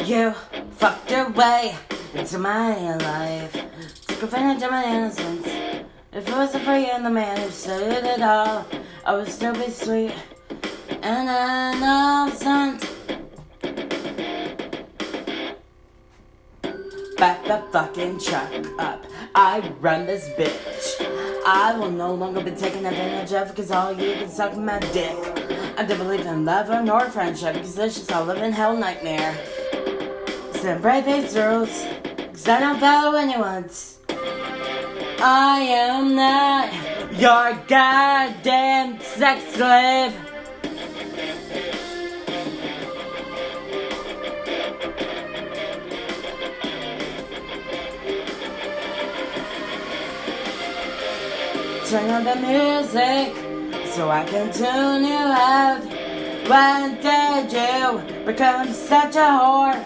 You fucked your way into my life, took advantage of my innocence. If it wasn't for you and the man who started it all, I would still be sweet and innocent. Back the fucking truck up, I run this bitch. I will no longer be taken advantage of, cause all you can suck my dick. I don't believe in love or nor friendship, cause it's just a living hell nightmare. So break these rules, cause I don't follow anyone's. I am not your goddamn sex slave. Turn on the music so I can tune you out. When did you become such a whore?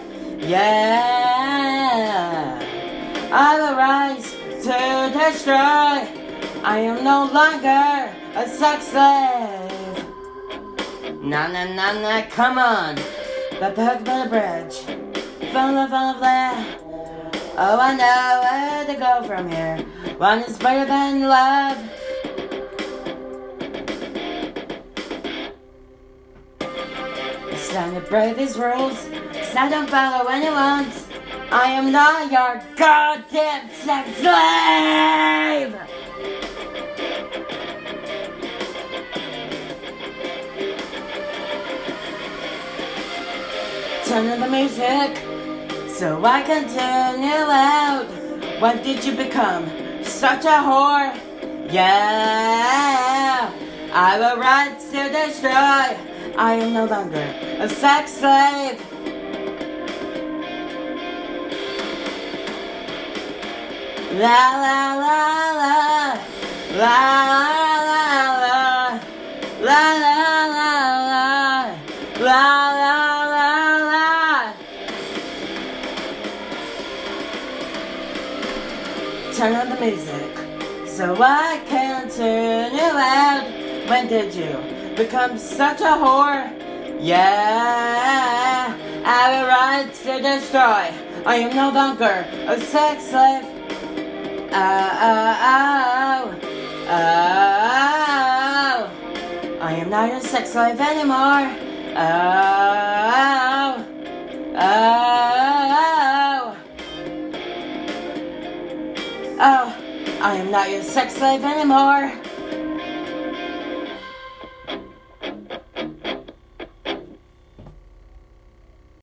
Yeah, I will rise to destroy. I am no longer a sex slave. Nah, nah, nah, nah, come on. The hook by the bridge. Full of that. Oh, I know where to go from here. One is better than love. It's time to break these rules, cause I don't follow anyone's. I am not your goddamn sex slave! Turn on the music so I can tune you out. When did you become such a whore? Yeah, I will rise to destroy. I am no longer a sex slave. La la la la, la la la, la la la la, la la la la. Turn on the music so I can tune you out. When did you become such a whore? Yeah, I will rise to destroy. I am no longer a sex slave. Oh, I am not your sex slave anymore. Oh, I am not your sex slave anymore.